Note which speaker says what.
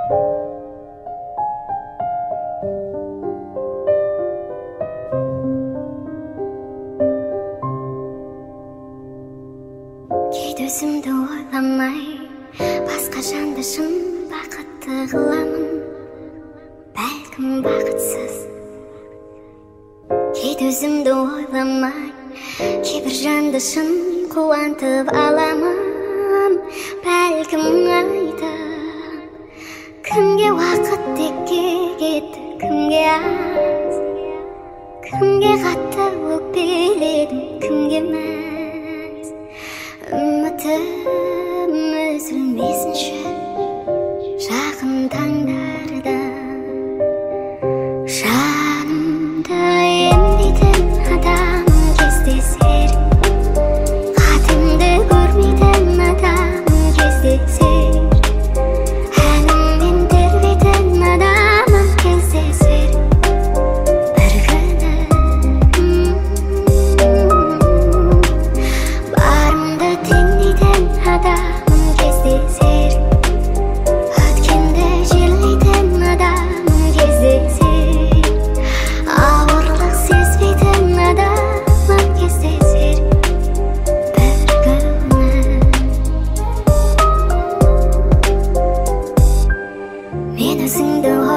Speaker 1: кейде өзімді ойламай басқа жанды шын бақытты қыламын, бәлкім бақытсыз. Кейде өзімді ойламай кейбір жанды шын қуантып аламын, бәлкім айтып. Кімге уақыт текке кетті, кімге аз, кімге қатты өкпеледім, кімге мәз. Үмітім үзілмесінші жақын таңдарда, жанымды емдейтін адам кездесер, қатымды көрмейтін адам кездесер, әніммен тербейтін адамым кездесер бір күні. Барымды теңдейтін адамым кездесер, өткенді жерлейтін адамым кездесер, ауырлық сезбейтін адамым кездесер бір күні. Мен өзіңді